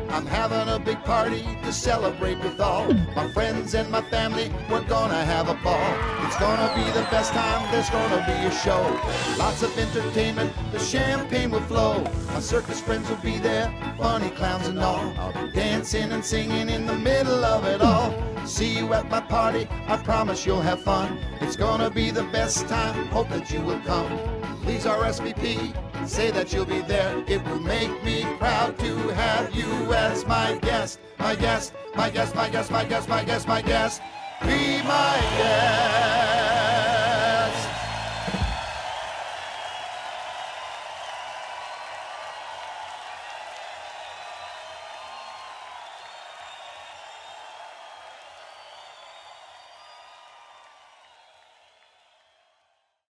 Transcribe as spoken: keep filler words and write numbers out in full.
I'm having a big party to celebrate with all my friends and my family. We're gonna have a ball. It's gonna be the best time. There's gonna be a show. Lots of entertainment. The champagne will flow. My circus friends will be there, funny clowns and all. I'll be dancing and singing in the middle of it all. See you at my party. I promise you'll have fun. It's gonna be the best time. Hope that you will come. Please R S V P. Say that you'll be there. It will make me proud to have you as my guest. My guest, my guest, my guest, my guest, my guest, my guest. Be my guest.